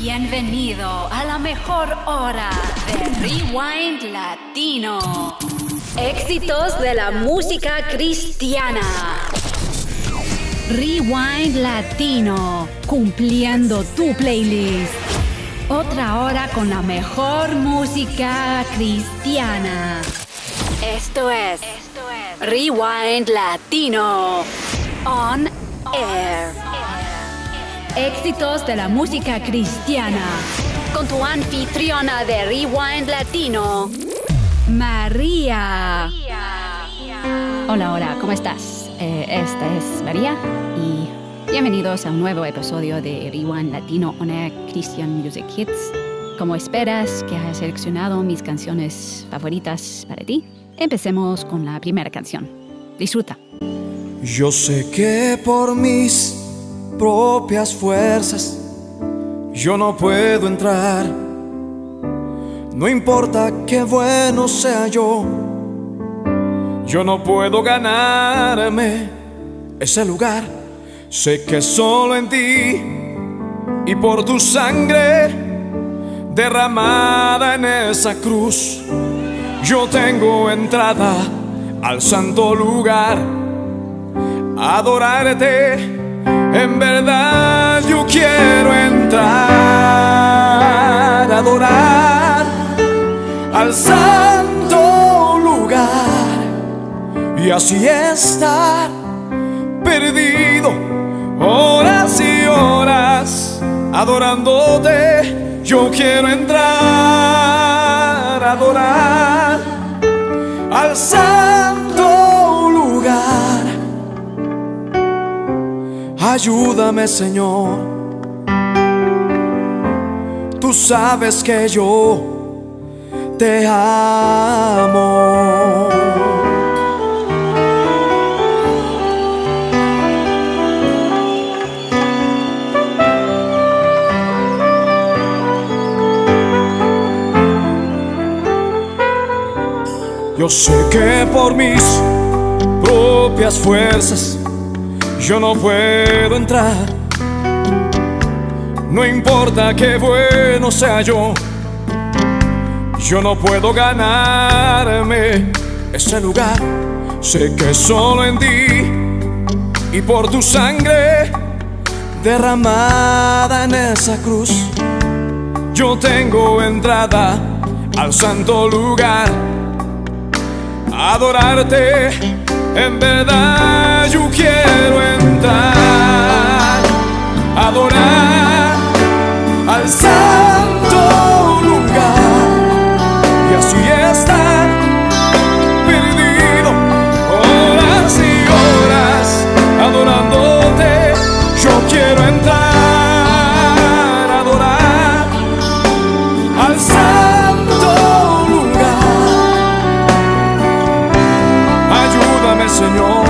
Bienvenido a la mejor hora de Rewind Latino. Éxitos de la música cristiana. Rewind Latino, cumpliendo tu playlist. Otra hora con la mejor música cristiana. Esto es Rewind Latino On Air. Éxitos de la música cristiana. Con tu anfitriona de Rewind Latino, María. Hola, ¿cómo estás? Esta es María y bienvenidos a un nuevo episodio de Rewind Latino On Air Christian Music Hits. Como esperas que haya seleccionado mis canciones favoritas para ti, empecemos con la primera canción. Disfruta. Yo sé que por mis propias fuerzas yo no puedo entrar. No importa qué bueno sea yo no puedo ganarme ese lugar. Sé que solo en ti y por tu sangre derramada en esa cruz yo tengo entrada al santo lugar. Adorarte, en verdad yo quiero entrar, adorar al santo lugar y así estar perdido horas y horas adorándote. Yo quiero entrar, adorar al santo lugar. Ayúdame, Señor, tú sabes que yo te amo. Yo sé que por mis propias fuerzas yo no puedo entrar. No importa qué bueno sea yo no puedo ganarme ese lugar. Sé que solo en ti y por tu sangre derramada en esa cruz yo tengo entrada al santo lugar. Adorarte, en verdad yo quiero entrar, adorar al santo lugar y así estar perdido horas y horas adorándote. Yo quiero entrar, adorar al santo lugar. Ayúdame, Señor,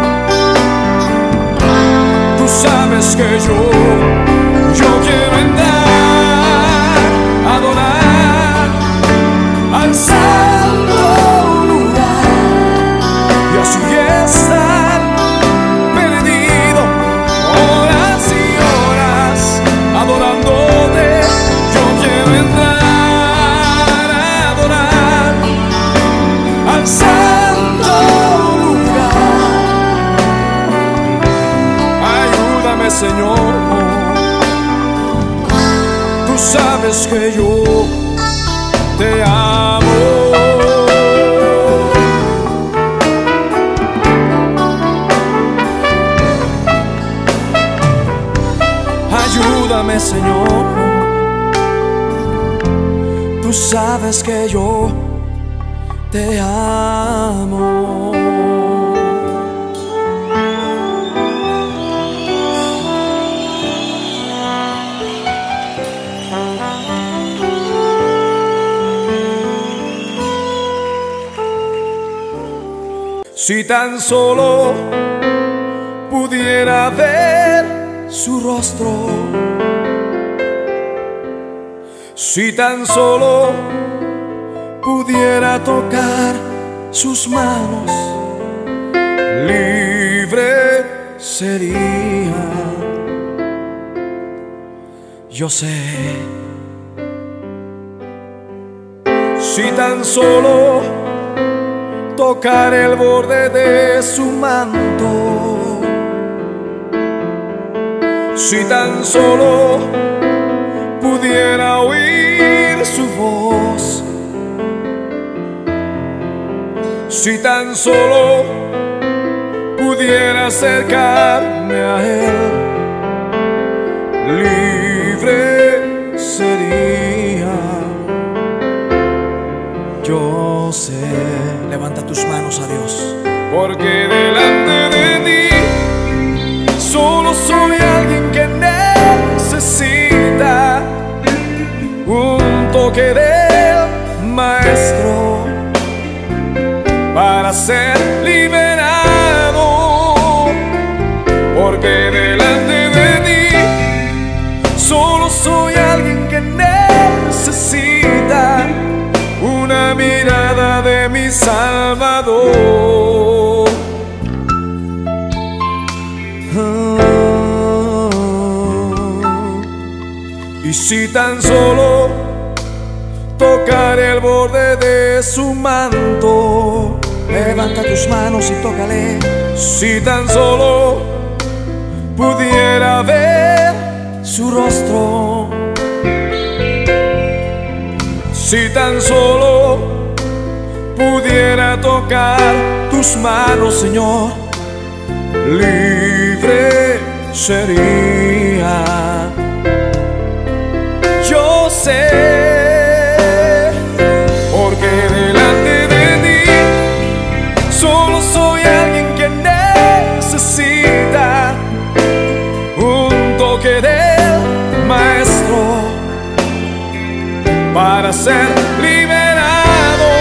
tú sabes que yo quiero entrar, adorar al santo lugar y así estar perdido horas y horas adorándote. Yo quiero entrar, adorar al santo lugar. Ayúdame, Señor, tú sabes que yo te amo. Ayúdame, Señor, tú sabes que yo te amo. Si tan solo pudiera ver su rostro, si tan solo pudiera tocar sus manos, libre sería. yo sé. Si tan solo tocar el borde de su manto, si tan solo pudiera oír su voz, si tan solo pudiera acercarme a él, libre sería. Yo sé. Levanta tus manos a Dios. Porque delante de ti solo soy alguien que necesita un toque del Maestro para ser liberado. Porque delante de ti solo soy alguien que necesita una mirada de mi Salvador. Y si tan solo tocar el borde de su manto, levanta tus manos y tócale. Si tan solo pudiera ver su rostro, si tan solo pudiera tocar tus manos, Señor, libre sería. Yo sé, porque delante de ti solo soy alguien que necesita un toque del Maestro para ser liberado.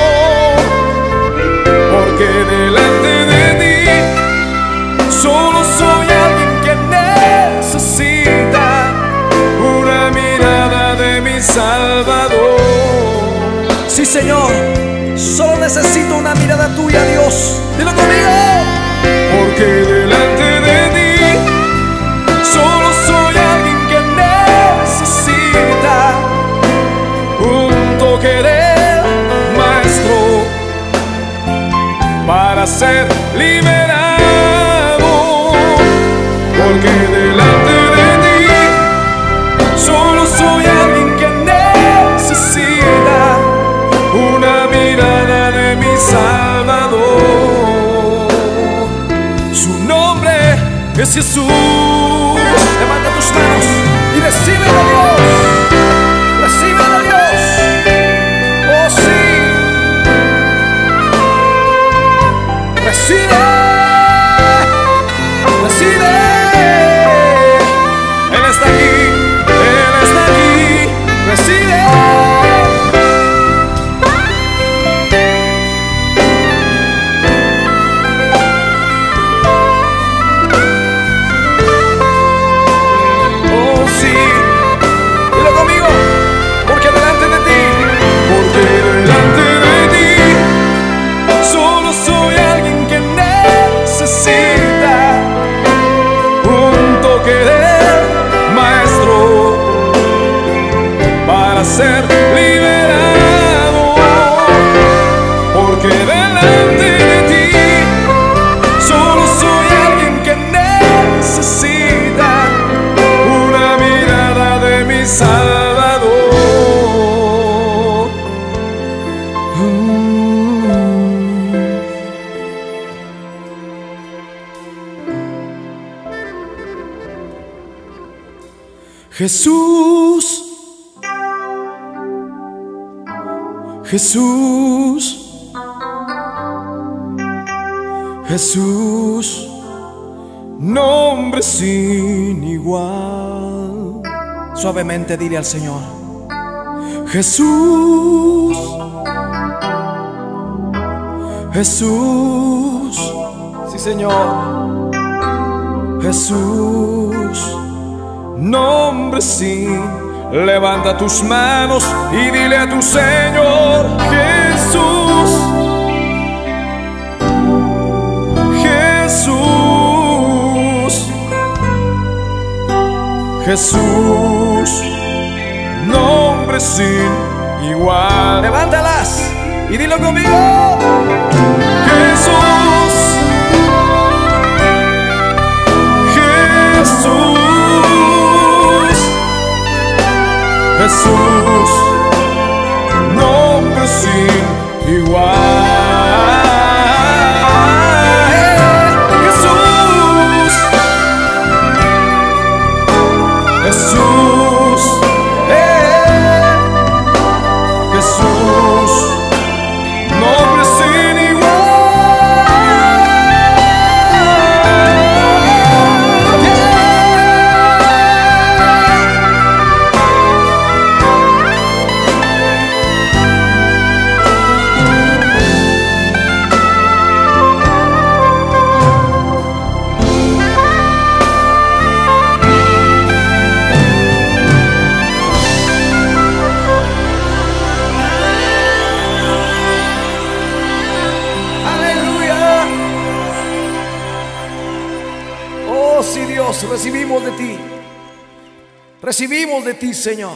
Porque delante de ti solo soy alguien que necesita una mirada de mi Salvador. Sí, Señor, solo necesito una mirada tuya, Dios. Dilo conmigo. Porque delante de ti solo soy alguien que necesita un toque del Maestro para ser liberado. Porque delante de ti solo soy alguien que necesita una mirada de mi Salvador. Su nombre es Jesús. Levanta tus manos y recíbelo, Dios. Recíbelo, Dios. Oh, sí. Recibe. Recibe. Él está aquí. Él está aquí. Recibe. Oh, sí. Dilo conmigo. Porque delante de ti solo soy alguien que necesita un toque del Maestro para ser liberado. Porque delante de ti solo soy alguien que necesita una mirada de mi Salvador. Jesús, Jesús, Jesús, nombre sin igual. Suavemente dile al Señor: Jesús, Jesús, sí, Señor, Jesús, nombre sin. Levanta tus manos y dile a tu Señor: Jesús, Jesús, Jesús, sin igual. Levántalas y dilo conmigo. Jesús, Jesús, Jesús, nombre sin igual. Jesús, Jesús, Jesús, nombre sin recibimos de ti, Señor.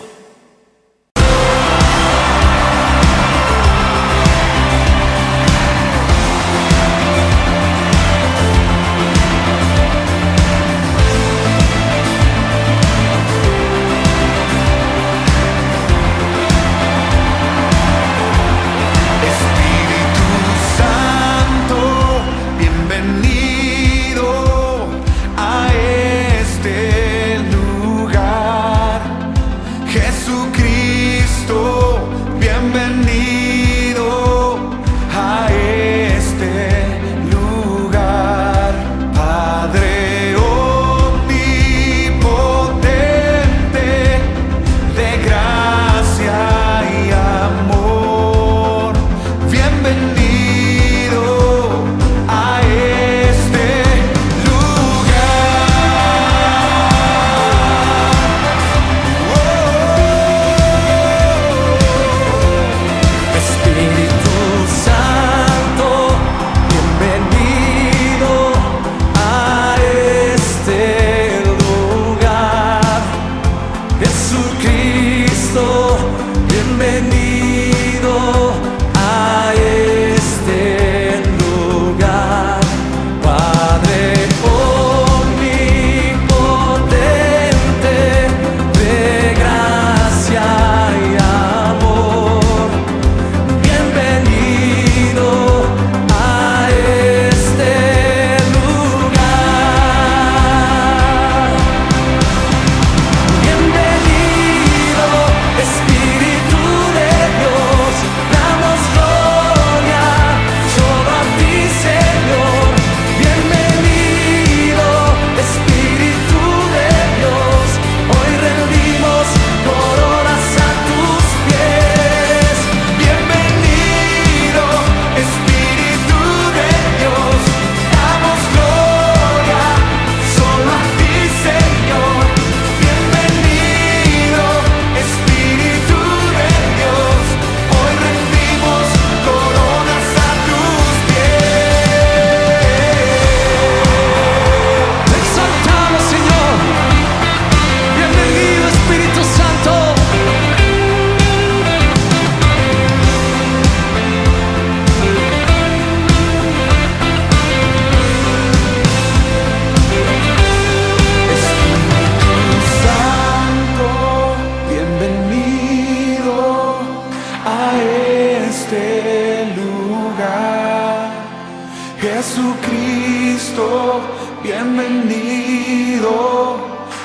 bienvenido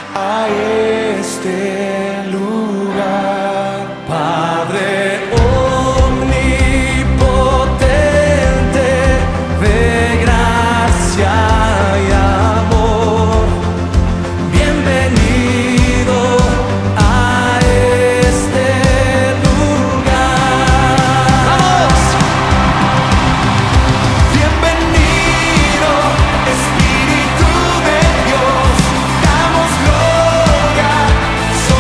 a este lugar. Padre omnipotente de gracia y amor, bienvenido a este lugar. ¡Vamos! Bienvenido, Espíritu de Dios, damos gloria.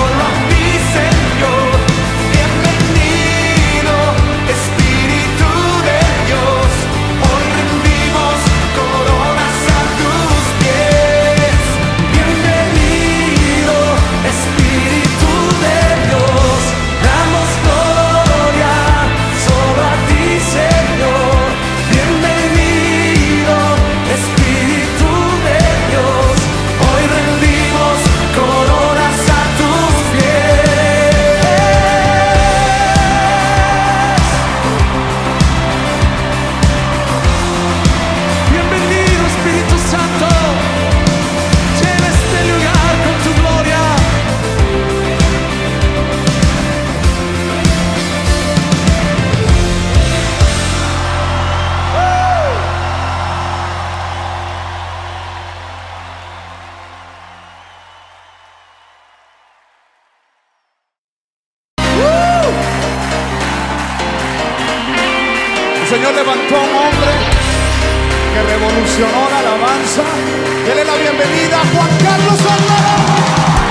Señor levantó a un hombre que revolucionó la alabanza. Dele la bienvenida a Juan Carlos Alvarado.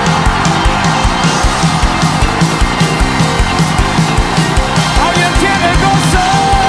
¿Alguien tiene gozo?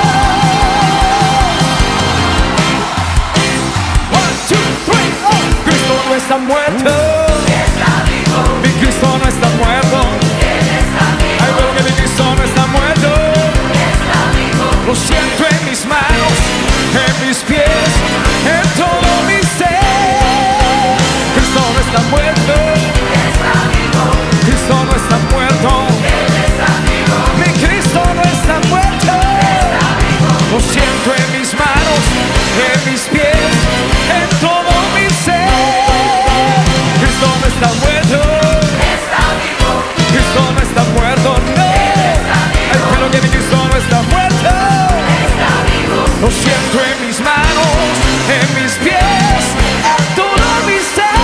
One, two, three, oh. Cristo no está muerto. Está vivo. Mi Cristo no está muerto. Él está vivo. Ay, pero que mi Cristo no está muerto. Está vivo. Lo siento en mis manos, en mis pies, en todo mi ser. Cristo no está muerto. Está vivo. Cristo no está muerto. Él está vivo. Mi Cristo no está muerto. Está vivo. Lo siento en mis manos, en mis pies, en todo mi ser. Cristo no está muerto. Está vivo. Cristo no está muerto. No. Ay, pero que mi Cristo no está muerto. Está vivo. Lo siento en mis manos, en mis pies, en todo mi ser.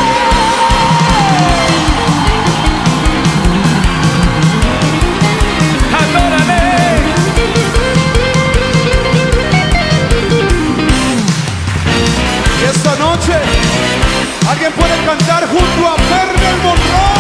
Adórale. Y esta noche alguien puede cantar junto a Fernel Monroe.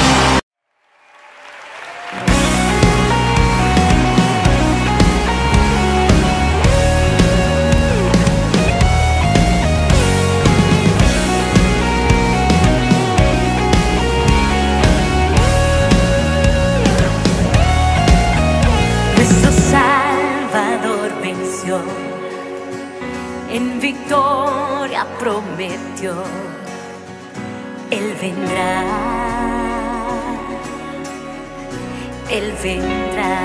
Nuestro Salvador venció, en victoria prometió, Él vendrá, Él vendrá.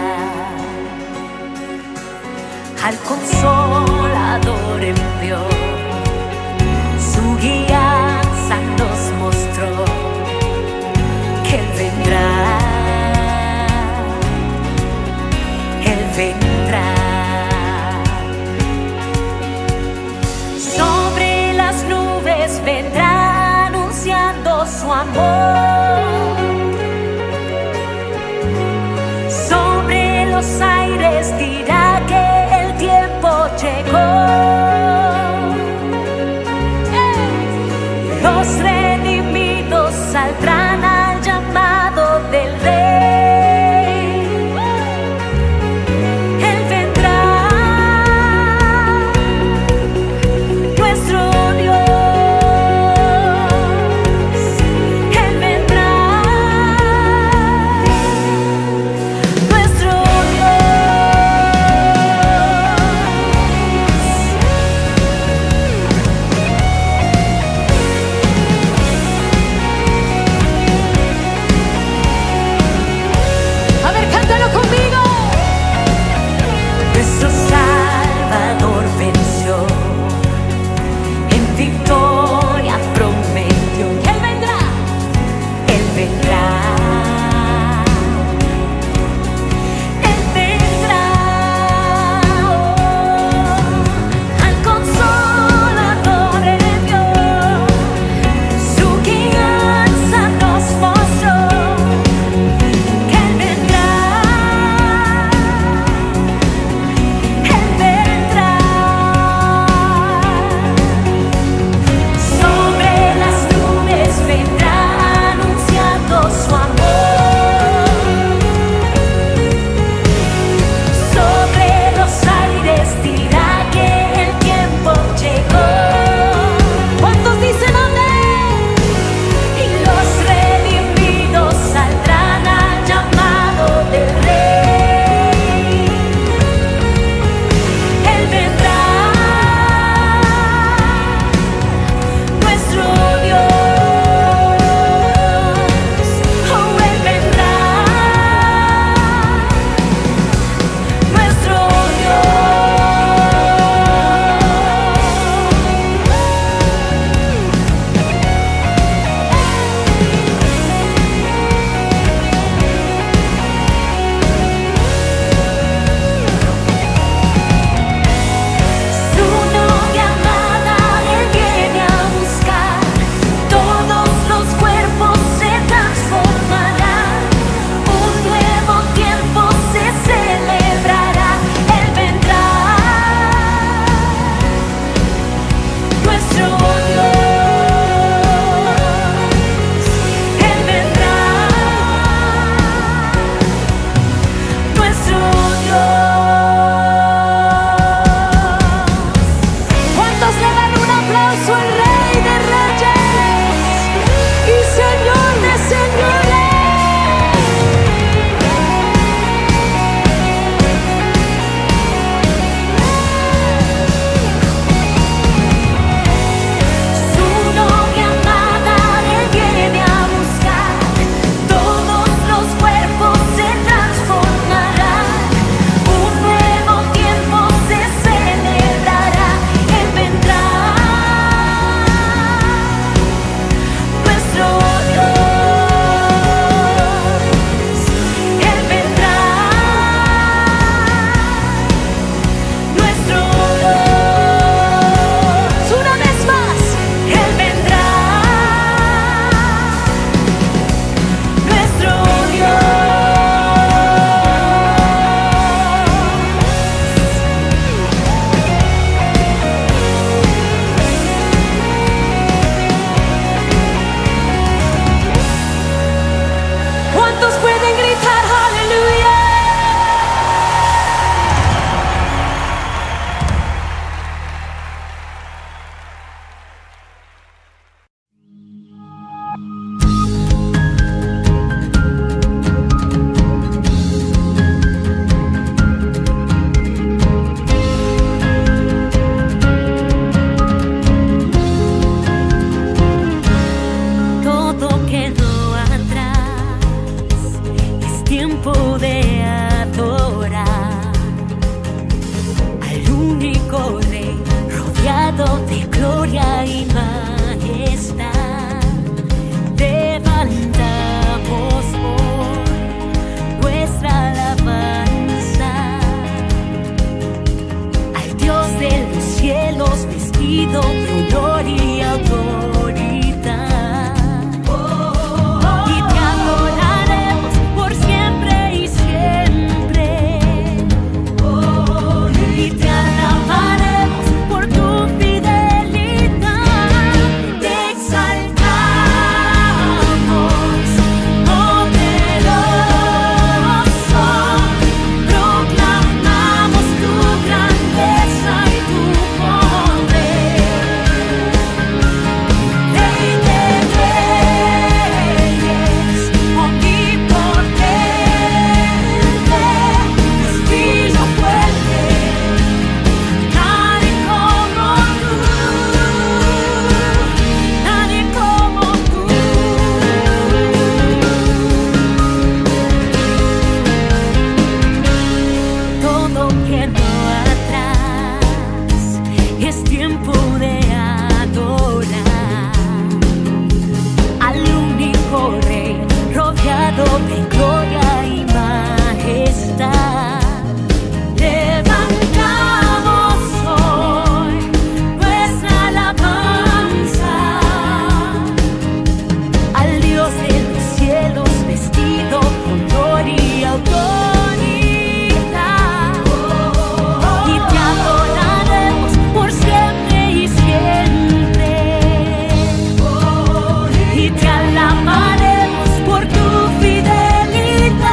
Al Consolador envió, su guianza nos mostró, que Él vendrá. Él vendrá. Sobre las nubes vendrá anunciando su amor. Sobre los aires dirá que el tiempo llegó. ¿Cuántos pueden gritar aleluya? Todo quedó atrás, es tiempo de adorar al único Rey, rodeado de gloria y majestad. Levantamos hoy nuestra alabanza al Dios de los cielos, vestido de honor y autoridad. Y te adoraremos por siempre y siempre. Y te alabaremos por tu fidelidad. Te exaltamos, poderoso. Proclamamos tu grandeza y tu poder. Rey de reyes, omnipotente, destino fuerte, nadie como tú, nadie como tú. Todo quedó atrás, es tiempo de adorar al único Rey, rodeado de gloria y majestad. Levantamos hoy nuestra alabanza al Dios de los cielos, vestido con honor y autoridad. Y te adoraremos por siempre y siempre. Y te alabaremos por tu fidelidad.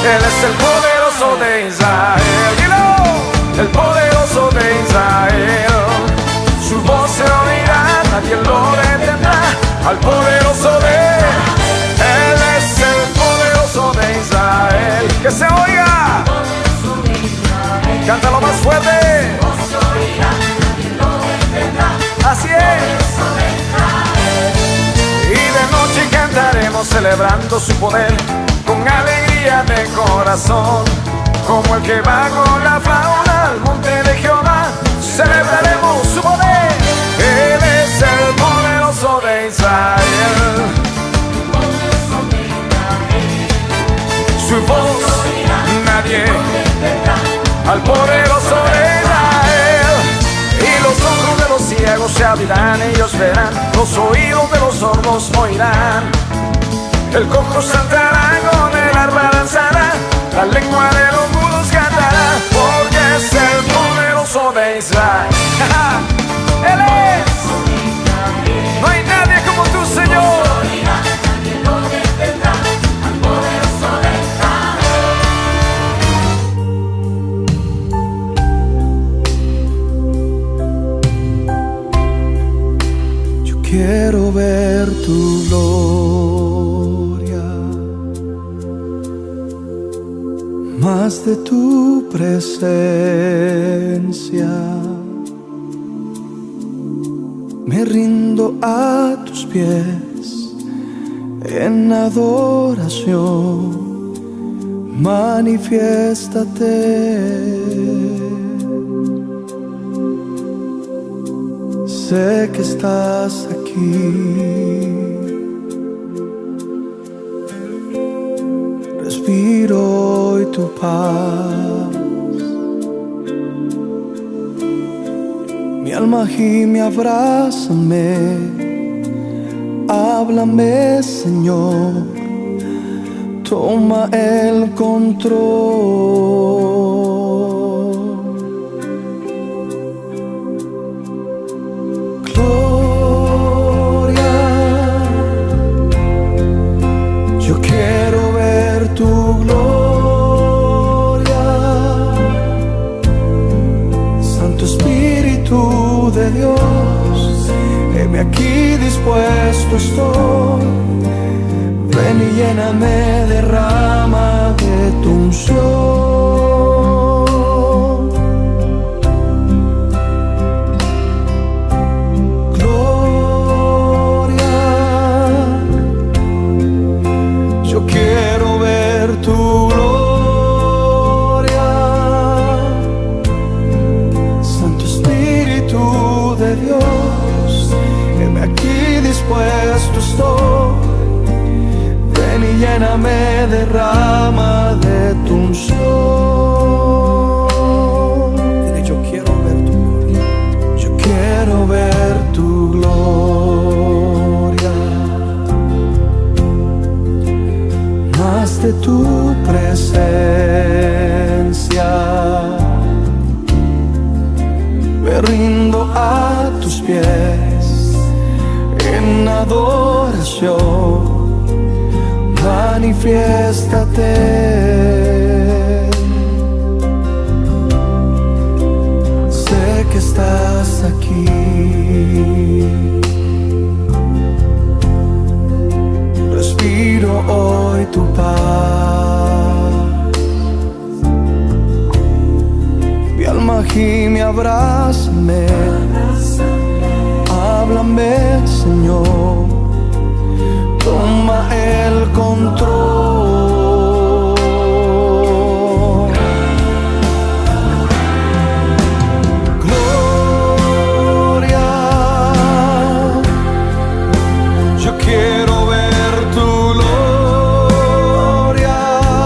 Él es el poderoso de Israel. Dilo, el poderoso de Israel. Su voz se oirá, nadie lo detendrá. Al poderoso de Él es el poderoso de Israel. Que se oiga. Cántalo más fuerte. Así es. Y de noche cantaremos celebrando su poder con alegría de corazón. Como el que va con la fauna al monte de Jehová, celebraremos su poder. Él es el poderoso de Israel. Su voz nadie al poderoso de Israel. Y los ojos de los ciegos se abrirán, ellos verán. Los oídos de los sordos oirán. El cojo saltará, con el arpa danzará. La lengua de los mudos cantará. Porque es el poderoso de Israel. Él es. No hay nadie como tú, Señor. Quiero ver tu gloria, más de tu presencia. Me rindo a tus pies en adoración. Manifiéstate. Sé que estás aquí, respiro hoy tu paz. Mi alma gime, abrázame, háblame, Señor, toma el control. De Dios, heme aquí, dispuesto estoy. Ven y lléname, derrama de tu unción. Gloria, yo quiero ver tu gloria. Santo Espíritu de Dios, heme aquí, dispuesto estoy. Ven y lléname, derrama de tu unción. Dile, yo quiero ver tu gloria. Yo quiero ver tu gloria, más de tu presencia. Me rindo a tus pies en adoración. Manifiéstate. Sé que estás aquí, respiro hoy tu paz. Mi alma gime, abrázame, háblame, Señor, toma el control. Gloria, yo quiero ver tu gloria.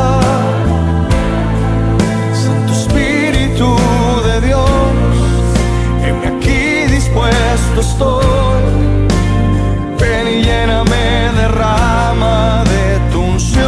Santo Espíritu de Dios, heme aquí, dispuesto estoy. Ven y lléname, derrama de tu unción.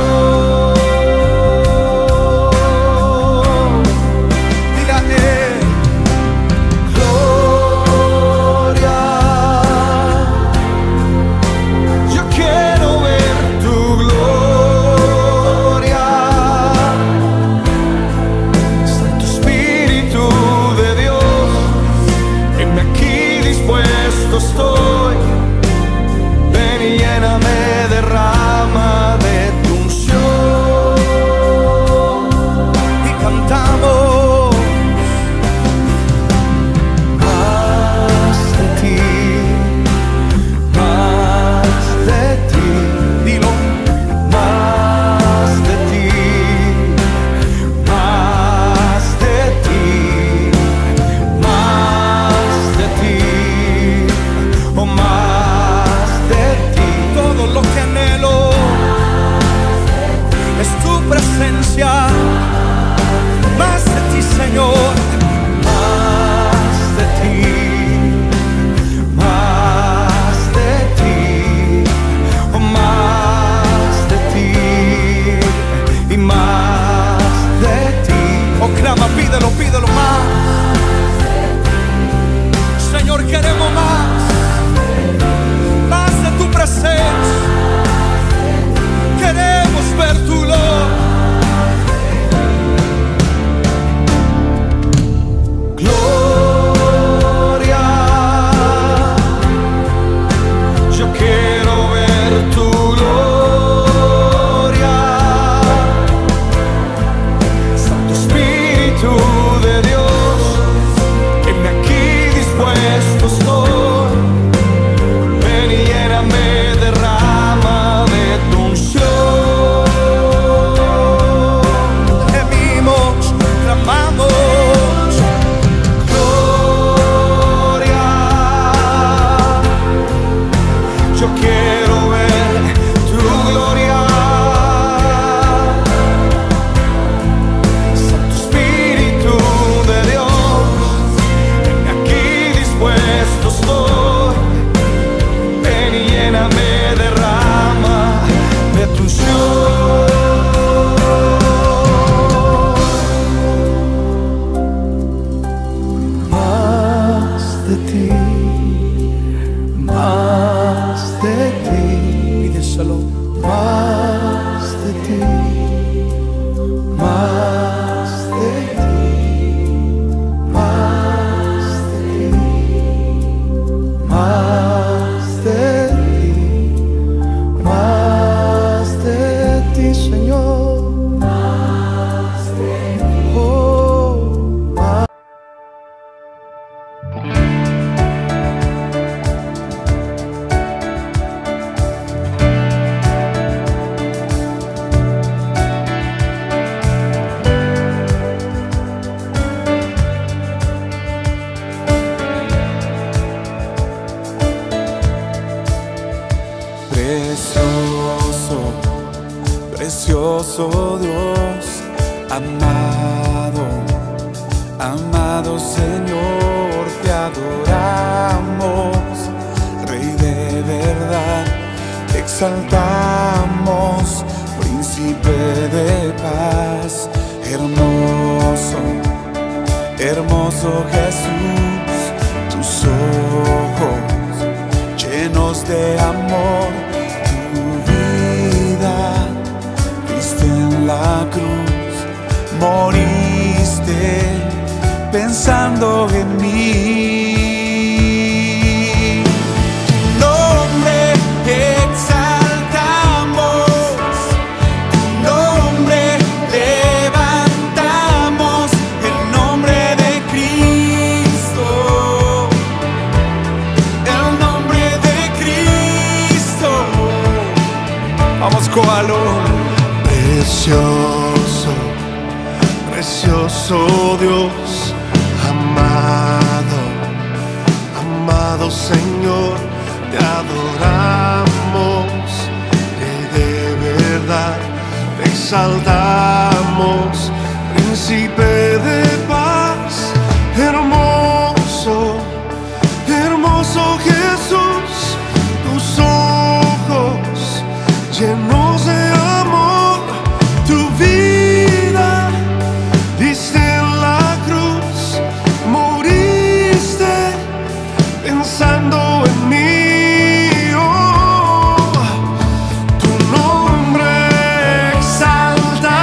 más de ti, Señor, más de ti, más de ti, más de ti y más de ti. Oh, clama, pídelo, pídelo más. Señor, queremos más de tu presencia. Queremos ver tu gloria. Gloria, yo quiero ver tu gloria. Santo Espíritu de Dios, que me aquí dispuesto estoy. Ven y lléname, derrama de tu unción. Gemimos, clamamos, gloria. Yo quiero ver tu gloria. Santo Espíritu de Dios, aquí dispuesto estoy. Ven y lléname, derrama de tu unción. Más de ti, más de ti, pídeselo. Más de ti, más de ti, más de ti, más de ti, más de ti, Señor. Más de ti. Oh, más. Precioso, precioso Dios, amado, amado Señor, te adoramos, Rey de verdad, te exaltamos, Príncipe de paz, hermoso, hermoso Jesús, tus ojos llenos de amor, tu vida diste en la cruz, moriste pensando en mí. Tu nombre exaltamos, tu nombre levantamos, el nombre de Cristo. Vamos, coalo. Precioso, precioso Dios, amado, amado Señor, te adoramos, de verdad, te exaltamos, Príncipe de paz, hermoso, hermoso Jesús, tus ojos llenos de amor, tu vida diste en la cruz, moriste pensando en mí. Oh, tu nombre exalta.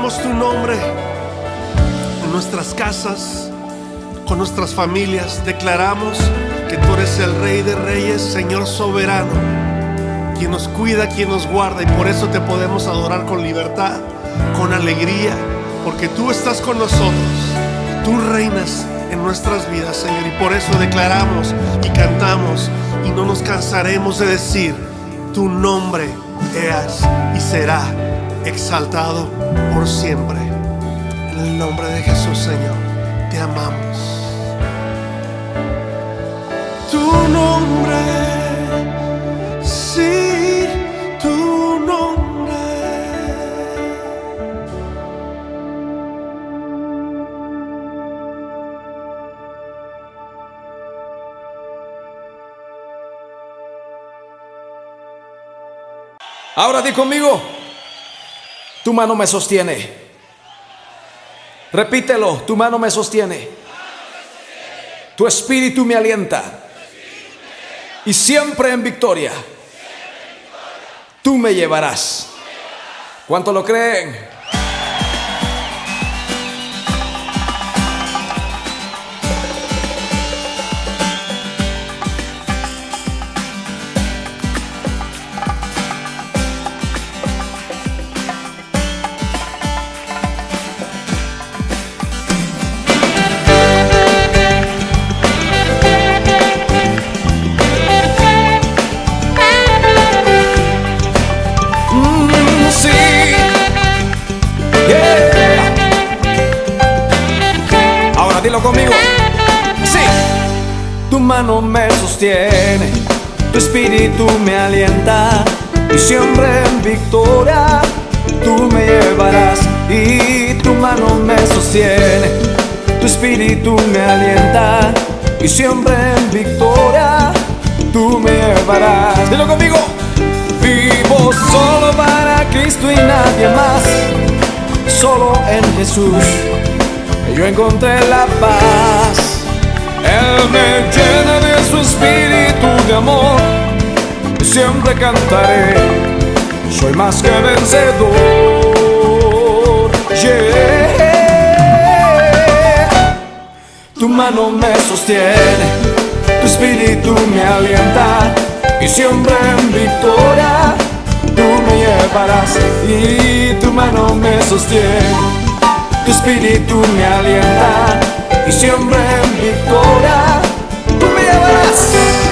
Declaramos tu nombre en nuestras casas, con nuestras familias. Declaramos que tú eres el Rey de Reyes, Señor soberano, quien nos cuida, quien nos guarda, y por eso te podemos adorar con libertad, con alegría, porque tú estás con nosotros. Tú reinas en nuestras vidas, Señor, y por eso declaramos y cantamos y no nos cansaremos de decir: tu nombre es y será exaltado por siempre. En el nombre de Jesús, Señor, te amamos. Tu nombre, sí, tu nombre. Ahora di conmigo: tu mano me sostiene. Repítelo: tu mano me sostiene. Tu espíritu me alienta. Y siempre en victoria tú me llevarás. ¿Cuánto lo creen? Dilo conmigo. Sí. Tu mano me sostiene, tu espíritu me alienta, y siempre en victoria tú me llevarás. Y tu mano me sostiene, tu espíritu me alienta, y siempre en victoria tú me llevarás. Dilo conmigo. Vivo solo para Cristo y nadie más, solo en Jesús yo encontré la paz. Él me llena de su espíritu de amor, siempre cantaré, soy más que vencedor. Yeah. Tu mano me sostiene, tu espíritu me alienta, y siempre en victoria tú me llevarás. Y tu mano me sostiene, tu espíritu me alienta, y siempre en victoria tú me llevarás.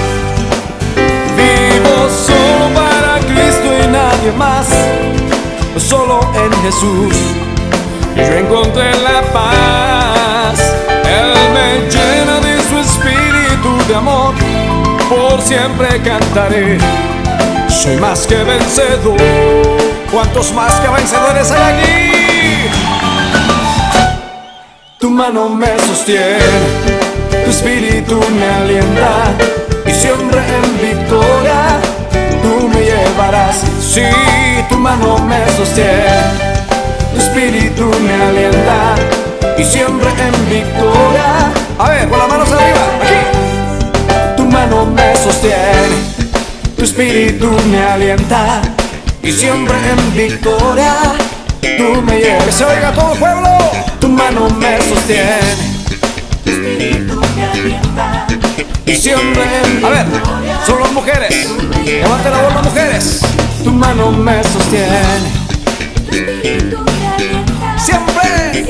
Vivo solo para Cristo y nadie más, solo en Jesús yo encontré la paz. Él me llena de su espíritu de amor, por siempre cantaré, soy más que vencedor. ¿Cuántos más que vencedores hay aquí? Tu mano me sostiene, tu espíritu me alienta, y siempre en victoria tú me llevarás. Sí, tu mano me sostiene, tu espíritu me alienta, y siempre en victoria. A ver, con las manos arriba, aquí. Tu mano me sostiene, tu espíritu me alienta, y siempre en victoria tú me llevas. Que se oiga todo el pueblo. Tu mano me sostiene, tu espíritu me alienta, y siempre en victoria. A ver, solo las mujeres, levanten la voz las mujeres. Tu mano me sostiene, tu espíritu me alienta, siempre.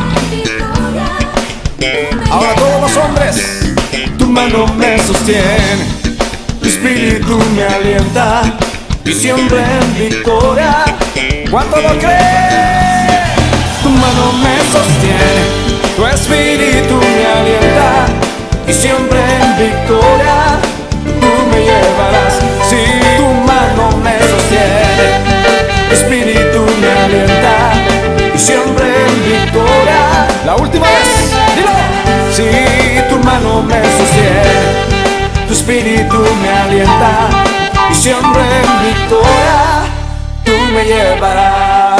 Ahora todos los hombres. Tu mano me sostiene, tu espíritu me alienta, y siempre en victoria. ¿Cuánto lo creen? Tu mano me sostiene, tu espíritu me alienta, y siempre en victoria tú me llevarás. Si tu mano me sostiene, tu espíritu me alienta, y siempre en victoria. La última vez, dilo. Si tu mano me sostiene, tu espíritu me alienta, y siempre en victoria tú me llevarás.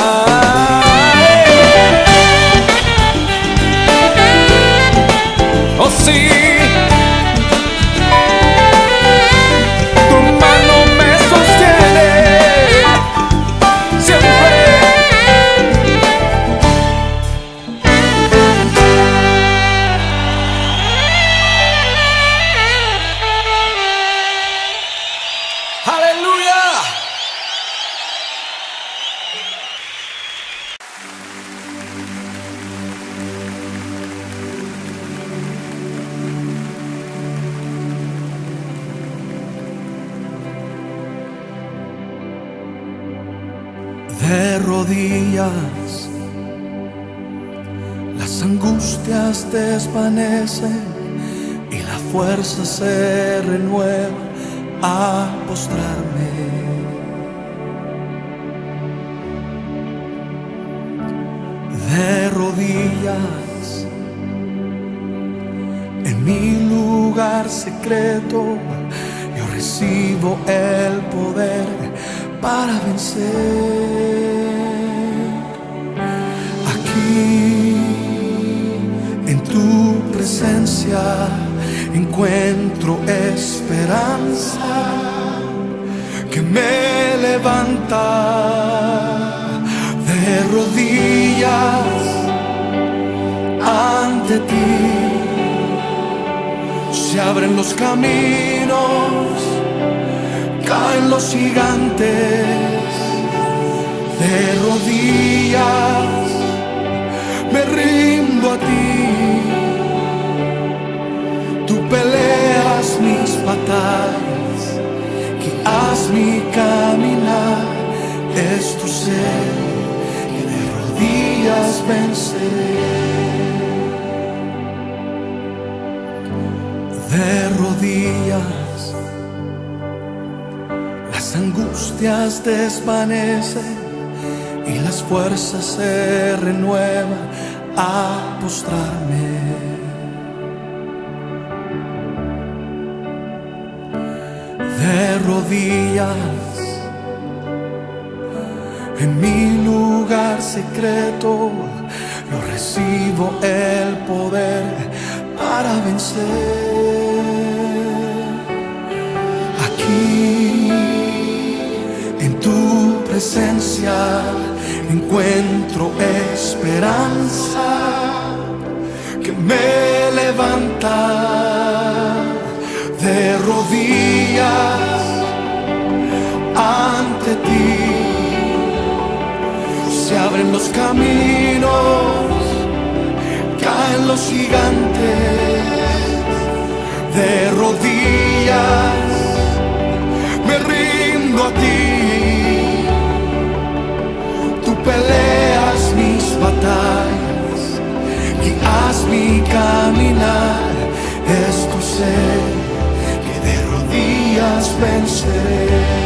Oh sí, tu mano me sostiene, siempre De rodillas, las angustias desvanecen y la fuerza se renueva a postrarme. De rodillas, en mi lugar secreto, yo recibo el poder para vencer. Aquí, en tu presencia, encuentro esperanza que me levanta. De rodillas ante ti se abren los caminos, caen los gigantes. De rodillas me rindo a ti. Tú peleas mis batallas, guías mi caminar. Es tu ser que de rodillas venceré. De rodillas, las angustias desvanecen y las fuerzas se renuevan a postrarme. De rodillas, en mi lugar secreto, yo recibo el poder para vencer. Aquí, en tu presencia, encuentro esperanza que me levanta. De rodillas ante ti se abren los caminos, caen los gigantes. De rodillas me rindo a ti. Tú peleas mis batallas, guías mi caminar. Es tu ser que de rodillas venceré.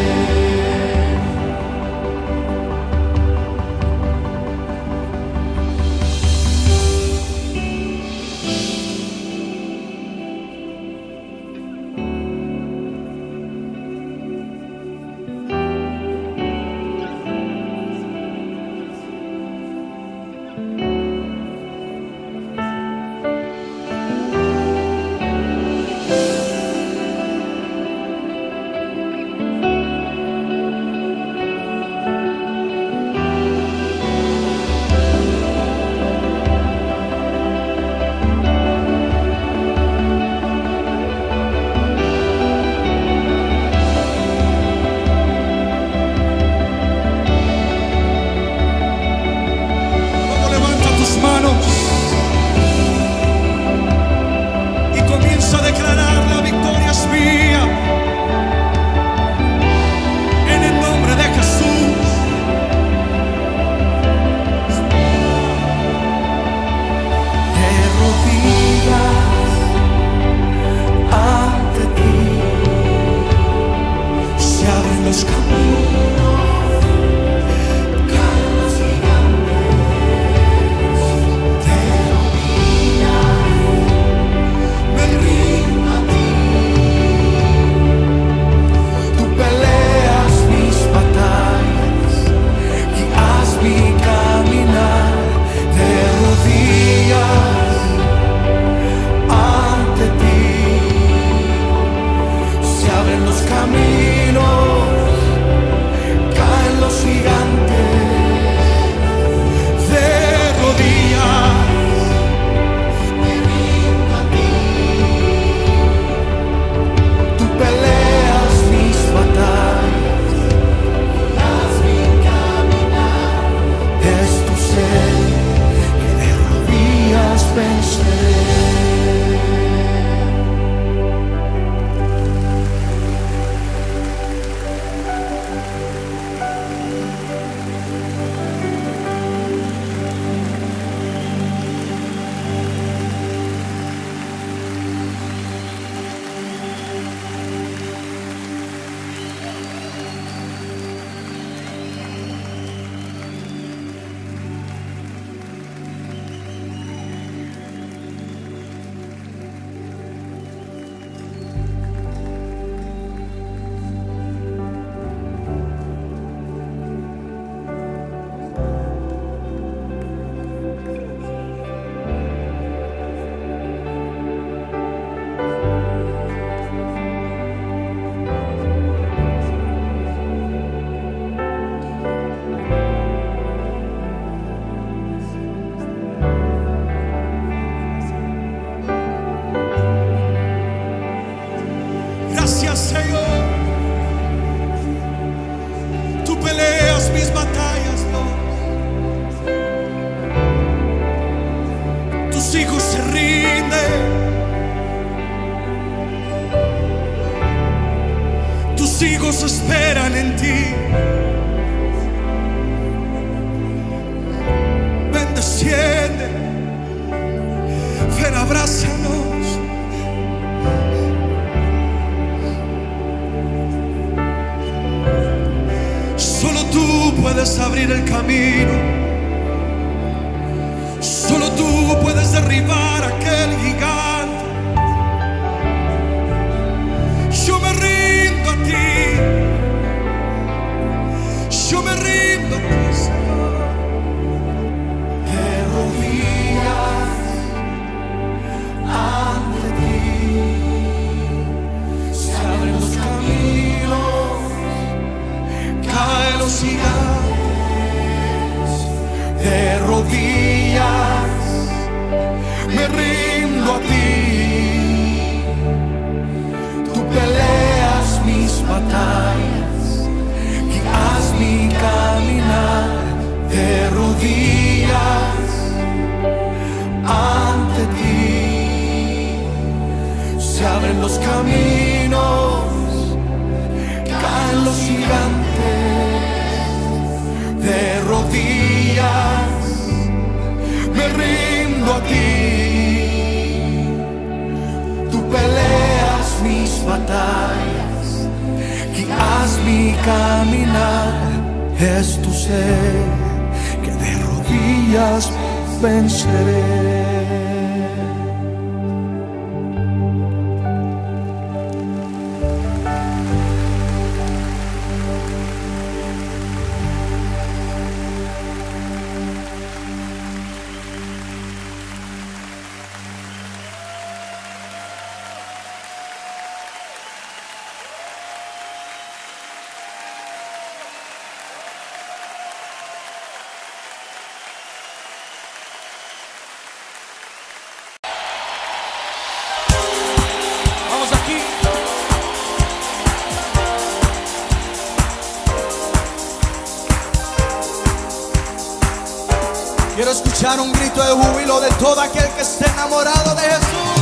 tus hijos se rinden, tus hijos esperan en ti. Ven, desciende, ven, abrázanos. Solo tú puedes abrir el camino, solo tú puedes derribar aquel gigante. Yo me rindo a ti, yo me rindo a ti, Señor. De rodillas ante ti se abren los caminos, caen los gigantes. De rodillas me rindo a ti. Tú peleas mis batallas, guías mi caminar. De rodillas ante ti se abren los caminos, caen los gigantes. De rodillas me rindo a ti. Tú peleas mis batallas, guías mi caminar. Es tu ser que de rodillas venceré. Quiero escuchar un grito de júbilo de todo aquel que esté enamorado de Jesús.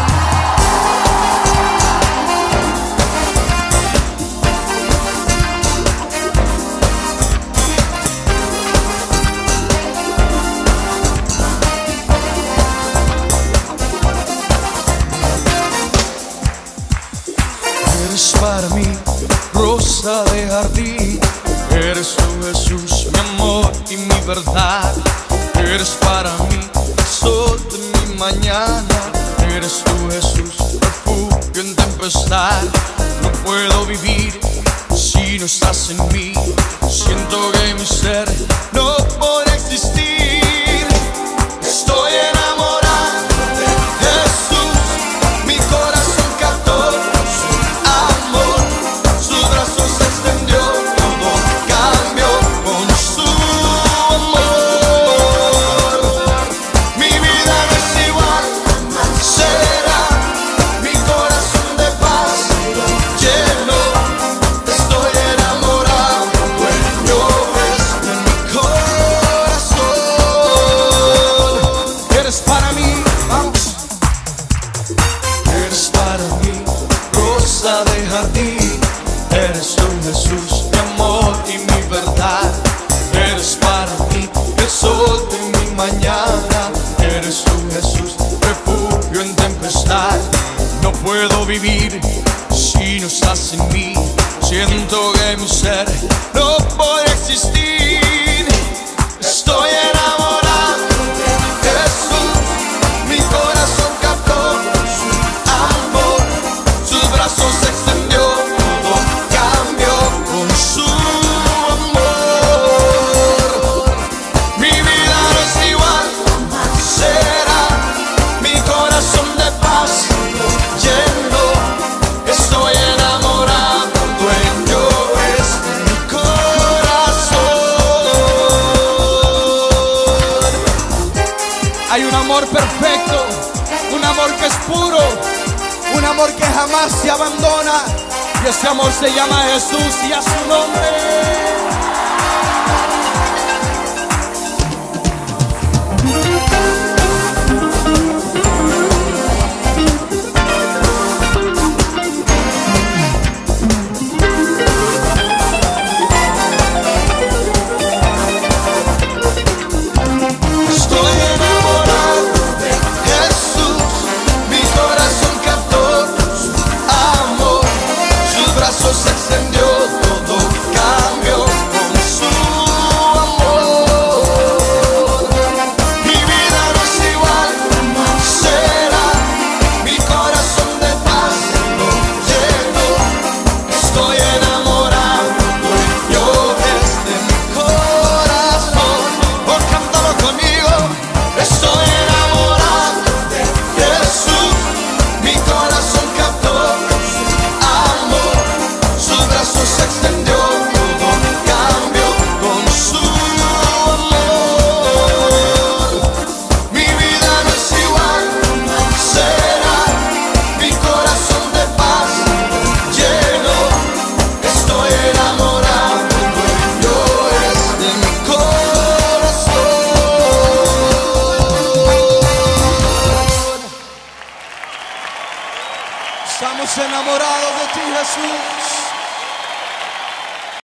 Eres para mí rosa de jardín, eres tú, Jesús, mi amor y mi verdad. Eres para mí el sol de mi mañana. Eres tú, Jesús, refugio en tempestad. No puedo vivir si no estás en mí. Siento que mi ser no puede existir. Estoy enamorado de Jesús. Mi corazón captó su amor. Sus brazos se extendió. Todo cambió con su amor. Eres tú, Jesús, mi amor y mi verdad. Eres para mí el sol de mi mañana. Eres tú, Jesús, refugio en tempestad. No puedo vivir si no estás en mí. Siento que mi ser no puede existir. Estoy enamorado de Jesús. Mi corazón captó su amor. Sus brazos se extendió. Hay un amor perfecto, un amor que es puro, un amor que jamás se abandona. Y ese amor se llama Jesús y a su nombre. enamorados de ti, Jesús.